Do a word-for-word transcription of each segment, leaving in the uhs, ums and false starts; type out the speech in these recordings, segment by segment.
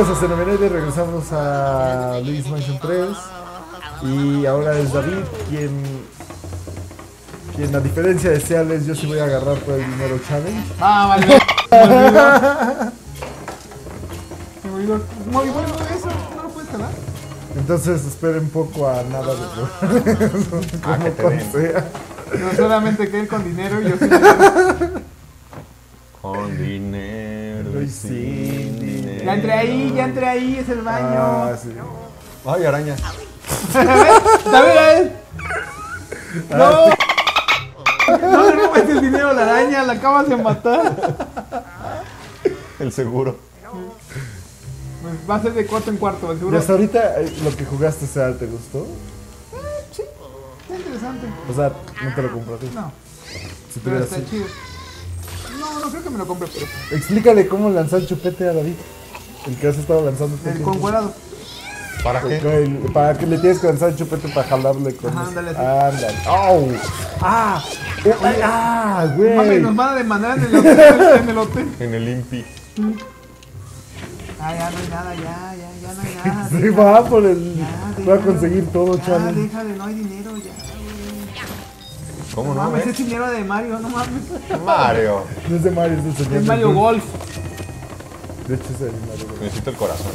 Bienvenidos a Xenomenede, regresamos a Luis Mansion tres. Y ahora es David quien, quien a diferencia de Seales, yo sí voy a agarrar por el dinero challenge. Ah, vale. Me olvidó. Me olvidó. Muy bueno eso, no lo puedes jalar. Entonces esperen poco a nada de lo Ah, que como te den. sea. No solamente que él con dinero y yo sin dinero. Con dinero y sin dinero. Ya entré ahí, ya entré ahí, es el baño. Ah, sí. Ay, araña. David, no. No le robes el dinero a la araña, la acabas de matar. El seguro. Pues va a ser de cuarto en cuarto, Y seguro. hasta ahorita eh, lo que jugaste, Seal, ¿te gustó? Sí, está interesante. O sea, no te lo compraste. No, Si pero tuvieras está chido. No, no creo que me lo compre, pero Explícale cómo lanzar el chupete a David. El que has estado lanzando. todo el el tiempo. concuerado. ¿Para qué? El- para que le tienes que lanzar el chupete para jalarle con Ajá, eso. ándale así. Ándale. ¡Au! ¡Ah! Eh, ay, ¡Ah, Mami, güey! nos van a demandar en el hotel. En el hotel. En el impi. Ah, ya no hay nada, ya, ya, ya no hay nada. Se va por el. Ya, Va a déjalo. conseguir todo, Ya, challenge. déjale, no hay dinero, ya, güey. ¿Cómo No no? mames, eh? es dinero de Mario, no mames. Mario. No es de Mario, es del señor. Es Mario del- Golf. De hecho, es el Mario Golf. Necesito el corazón.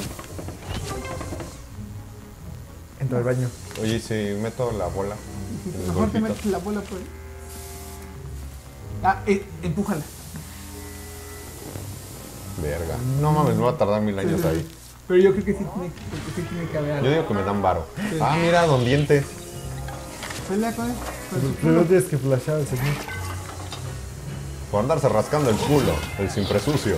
Entra al baño. Oye, ¿y si meto la bola? En el Mejor te golfito. metes la bola por ahí. Ah, eh, empújala. Verga. No mames, me va a tardar mil años ahí. Pero yo creo que sí tiene, porque sí tiene que haber Yo algo. digo que me dan varo. Ah, mira, don Dientes. Pelea con él. con su Primero culo. tienes que flashar al señor. Por andarse rascando el culo. El siempre sucio.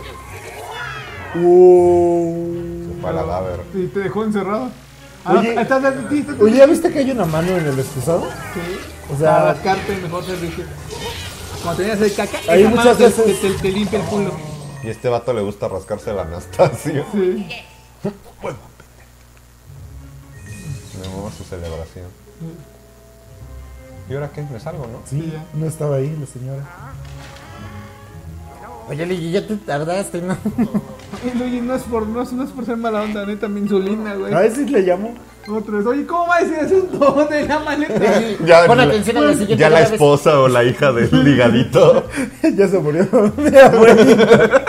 Uh. Para el cadáver. Y te dejó encerrado. Ah, Oye, no, estás de ti, estás de Oye, ¿ya viste que hay una mano en el excusado? Sí. O sea- Para rascarte mejor servicio. Cuando tenías el caca, Ahí esa muchas mano te, veces- te, te- te limpia el culo. Y a este vato le gusta rascarse el Anastasio. Sí. Me muevo su celebración. ¿Y ahora qué? ¿Me salgo, no? Sí, Sí, ya. no estaba ahí la señora. Oye, Lili, ya te tardaste, ¿no? Y Luigi, no es por, no es, no es por ser mala onda, neta, mi insulina, güey. A ver si le llamo. Otro es, oye, ¿cómo va a decir eso? De la maleta. Ya, Pon la- atención a la siguiente ya la cada vez. esposa o la hija del ligadito. Ya se murió mi abuelita.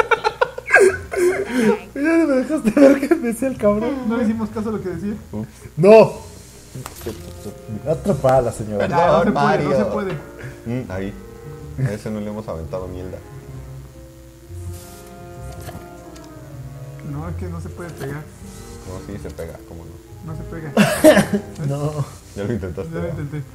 Ya me dejaste ver qué decía el cabrón. No le hicimos caso a lo que decía. No. Atrapada la señora. Perdón. Ya, no se puede, Mario. no se puede. Mm, ahí. A ese no le hemos aventado mierda. No, es que no se puede pegar. No, sí, se pega, cómo no. No se pega. No. Ya lo intentaste. Ya lo ¿verdad? intenté.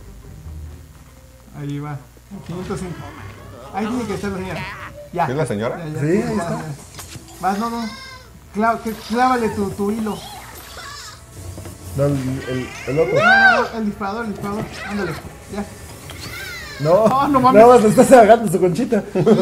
Ahí va. quinientos cinco. Ahí tiene que estar la señora. Ya. ¿Sí es la señora? Ya, ya, Sí, ya, ahí ya, está. ya. Vas, no, no. Clá- que- clávale tu, tu hilo. No, el, el, el otro. No, no, no, el disparador, el disparador. Ándale. Ya. No. Oh, no mames. Nada más le estás agarrando su conchita.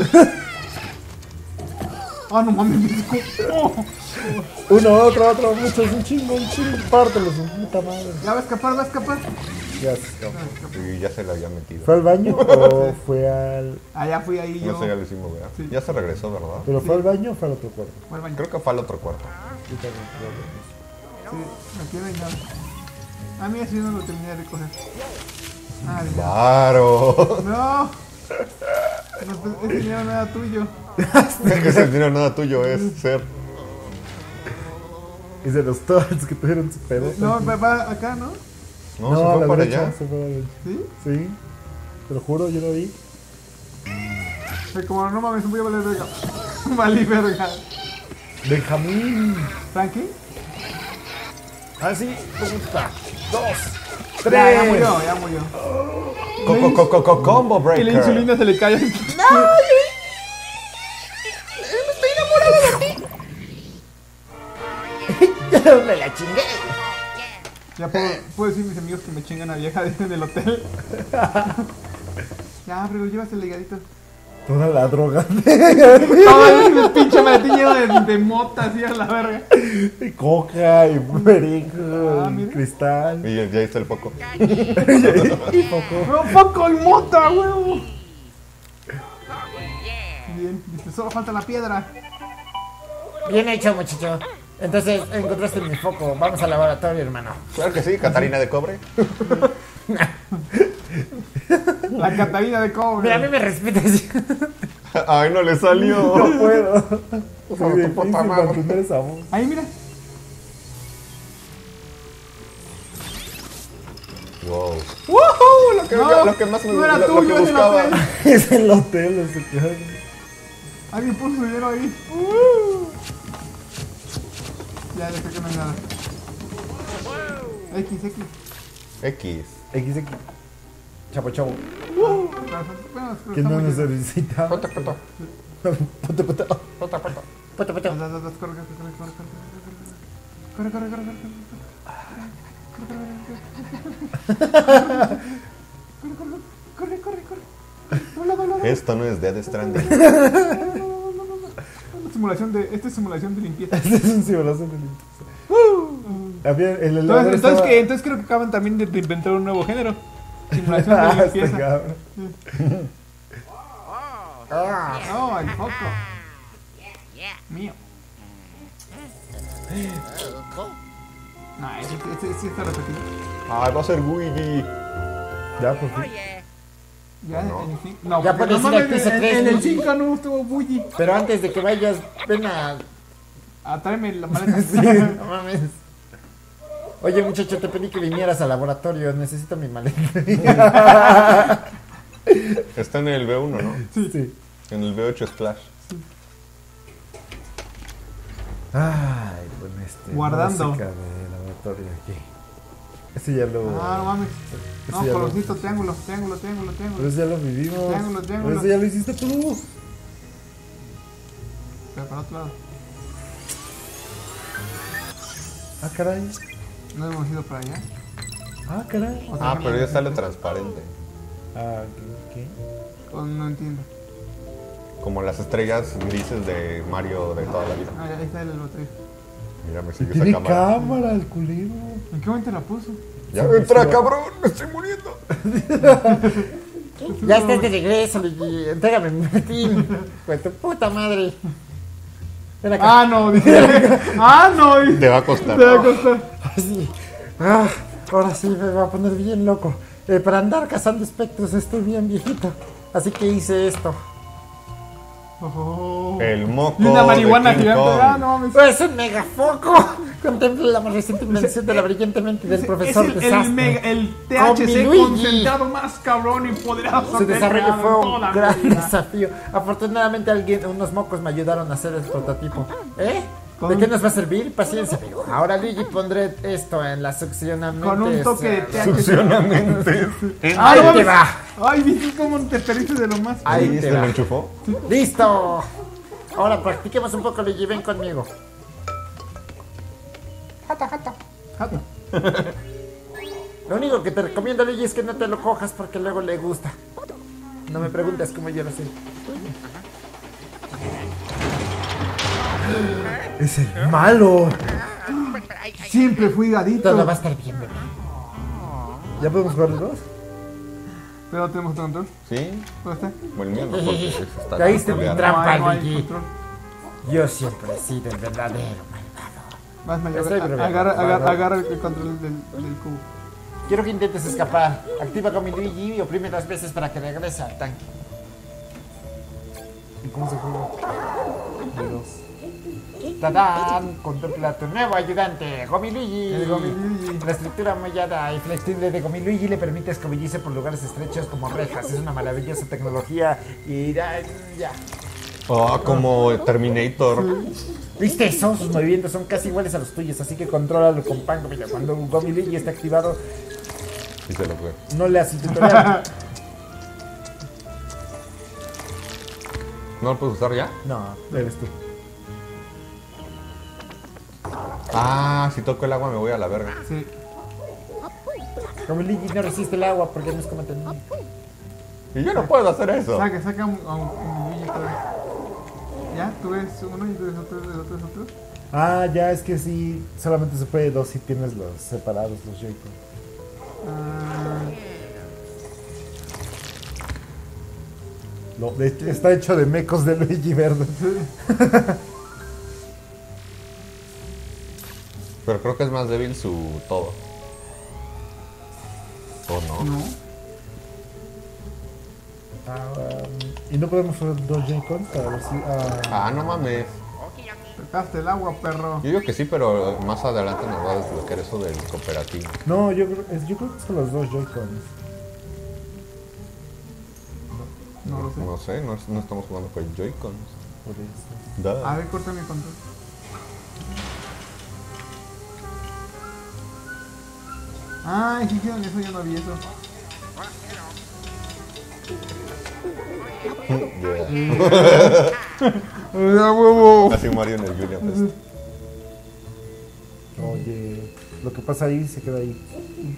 Ah, no mames. Oh. Uno, otro, otro, muchos, un chingo, un chingo. Pártelo, su puta madre. Ya va a escapar, va a escapar. Ya se escapó. Y ya se le había metido. ¿Fue al baño o fue al...? Ah, ya fui ahí yo. No sé, ya lo hicimos, ¿verdad? Sí. Ya se regresó, ¿verdad? ¿Pero fue al baño o fue al otro cuarto? Voy al baño. Creo que fue al otro cuarto. Yo también fui al baño. Sí, me tiene ya. A mí así no lo terminé de recoger. Ah, ya. ¡Claro! No. No, ese dinero no era tuyo. Que ese dinero nada tuyo es ser. Y de los torrents que tuvieron su pedo. No, va, va acá, ¿no? No, No, se a fue la para derecha, allá. se fue a la derecha. ¿Sí? Sí, te lo juro, yo lo vi. Pero como no mames, voy a valer verga. Valí verga. Benjamín. ¿Frankie? Así, puta. Dos, Ya, ya tres. murió, ya murió. Coco, coco, coco, combo Y la breaker. insulina se le cae. Me la chingué. Ya puedo, puedo decir a mis amigos que me chingan a vieja en el hotel. Ya, pero llevas el legadito. Toda la droga. Todo el pinche maletín lleno de, de mota así a la verga. Y coca, y perico, Ah, y mira. cristal. Y ya ya está el foco. Y poco. ¡No, poco y mota, huevo! Bien, dice, solo falta la piedra. Bien hecho, muchacho. Entonces, encontraste mi foco. Vamos al laboratorio, hermano. Claro que sí, Catarina de cobre. La Catarina de cobre. Mira, a mí me respetas. Ay, no le salió. No puedo. Por Muy tu difícil puta madre. mantener esa voz. Ahí, mira. Wow. ¡Woohoo! Lo que, No, lo que más me no era lo, lo tuyo, que es el buscaba. hotel. Es el hotel, ese que... Alguien puso su dinero ahí. Uh. Ya, ya sé que no hay nada. X, X. X. X X. Chapo, chavo. Uh. Bueno, Que no nos necesita. Pota, pota. Puta, puta. Pota, pota. Puto, puto. Corre, corre, corre, corre, corre, corre, corre, corre, corre. Corre, corre, corre. Dobla, dobla, dobla. Esto no es Dead Stranding. Simulación de, esta es simulación de limpieza. Este es un simulación de limpieza. Había el elevador Entonces, entonces, estaba- que, entonces creo que acaban también de, de inventar un nuevo género. Simulación Ah, de este limpieza. cabrón. Oh, el foco. Mío. No, ese, ese, ese está repetido. Ay, va a ser Luigi. Ya, por fin. Ya, No. en el cinco. No, Ya porque puedes no ir al mames, piso en, tres, en el Luigi. cinco no estuvo Bully. Pero antes de que vayas, ven a... A tráeme la maleta. No mames. Oye, muchacho, te pedí que vinieras al laboratorio. Necesito mi maleta. Está en el B uno, ¿no? Sí, sí. En el B ocho Splash. Ay, bueno, este. Guardando. música de laboratorio aquí. Ese ya lo. Ah, no mames. ese No, ya lo- colorcito, triángulo, triángulo, triángulo, Pero triángulo. ese ya lo vivimos. Triángulo, triángulo. Pero ese ya lo hiciste tú. Pero para otro lado. Ah, caray. No hemos ido para allá. Ah, caray. Otra Ah, vez. pero ya sale transparente. Ah, ¿qué? ¿Qué? Oh, no entiendo. Como las estrellas grises de Mario de toda la vida. Ah, ya, ahí está el botella. Mira, me sigue esa Tiene cámara. cámara el culero. ¿En qué momento la puso? Ya entra, cabrón, me estoy muriendo. Ya estás de regreso, Luigi. Entrégame mi maletín. Pues tu puta madre. Ven acá. Ah, no, dije. Ah, no. dije. Te va a costar. Te va a costar. Así. Ah, ahora sí me va a poner bien loco. Eh, para andar cazando espectros estoy bien viejito. Así que hice esto. Oh. El moco. Y una marihuana de King gigante. Kong. Ah, no mames. Pues un megafoco. Contempla la más reciente invención de la brillante mente del profesor es el, el, Desastre. mega, el T H C Luigi. concentrado más cabrón y poderoso. Su que he desarrollo creado fue en un toda la gran vida. desafío. Afortunadamente alguien, unos mocos me ayudaron a hacer el prototipo. ¿Eh? ¿De Con- qué nos va a servir? Paciencia, amigo. Ahora, Luigi, pondré esto en la succionamiento. Con un toque de T H C. Succionamente. Ah, Ahí no te mames. va. Ay, viste cómo te perdiste de lo más. Ahí ¿Y te este va. lo enchufó? ¡Listo! Ahora practiquemos un poco, Luigi. Ven conmigo. Jato. Lo único que te recomiendo, Luigi, es que no te lo cojas porque luego le gusta. No me preguntes cómo yo lo sé. Es el malo. Siempre fui gadito. Todo va a estar bien, bebé. ¿Ya podemos jugar los dos? Pero tenemos otro control. Sí. ¿Dónde está? Bueno, el mío no, porque ese está Caíste en mi troleado. trampa, No hay, no hay Luigi. control. Yo siempre he sido el verdadero malvado. Vas, Mario, Estoy agarra, bromeando. agarra, Va, agarra, va. agarra el control del, del cubo. Quiero que intentes escapar. Activa con mi Luigi y oprime dos veces para que regrese al tanque. ¿Y cómo se juega? De dos. ¡Tadán! Contempla a tu nuevo ayudante, Gomi Luigi. El Gomi Luigi. La estructura mollada y flexible de Gomi Luigi le permite escobillarse por lugares estrechos como rejas. Es una maravillosa tecnología y ya. ya. Oh, como Terminator. ¿Viste eso? Sus movimientos son casi iguales a los tuyos, así que contrólalo con pango. Mira, cuando Gomi Luigi está activado, Y se lo fue. no le haces tutorial. ¿No lo puedes usar ya? No, eres tú. Ah, si toco el agua me voy a la verga. Sí. Gomi Luigi no resiste el agua porque no es como tener. Y yo no puedo hacer eso. Saca, saca un, un, un Luigi otra vez. ¿Ya? ¿Tú ves uno y tú ves otro, ves otro, ves otro? Ah, ya es que sí. Solamente se puede dos si tienes los separados, los Joy-Con. Ah, Lo- de hecho, está hecho de mecos de Luigi verde. Pero creo que es más débil su todo. ¿O no? No. Ah, um, y no podemos usar dos Joy-Cons para ver si. ah, Ah, no mames. Tocaste el agua, perro. Yo digo que sí, pero más adelante nos va a desbloquear eso del cooperativo. No, yo creo, es- yo creo que son los dos Joy-Cons. No lo sé. No sé, no, es- no estamos jugando con Joy-Cons. Por eso. Da. A ver, córtame el control. Ay, sí, sí, eso yo no vi eso. Yeah. ¡Ah, huevo! Así Mario en el Julian Fest. Oye, lo que pasa ahí se queda ahí.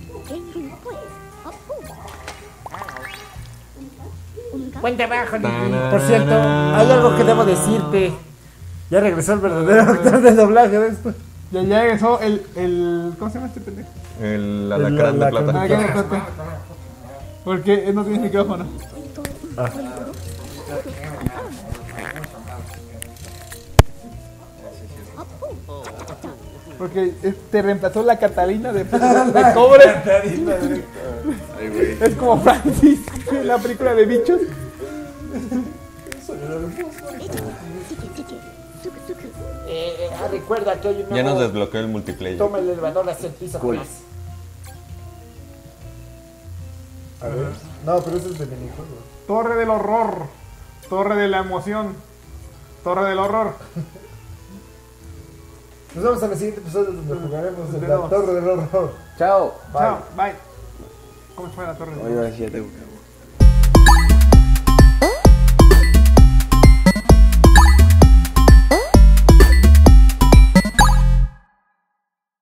Buen trabajo, Lili. Por cierto, hay algo que debo decirte. Ya regresó el verdadero actor de doblaje de esto. Ya, ya regresó el, el... ¿Cómo se llama este pendejo? El alacrán de alacrán plata. Ah, que me corté. Porque él no tiene micrófono. Porque eh, te reemplazó la Catalina de, de cobre. Es como Francis en la película de bichos. Eh, eh, ah, recuerda que hay un Ya nos nuevo... desbloqueó el multiplayer. Toma el elevador hacia el piso tres. A ver. No, pero ese es de minijuego. Torre del horror. Torre de la emoción. Torre del horror. Nos vemos en el siguiente episodio donde jugaremos el Nos vemos. Torre del Horror. Chao. Chao, bye. ¿Cómo fue la torre del horror? Oye, ahora sí ya tengo que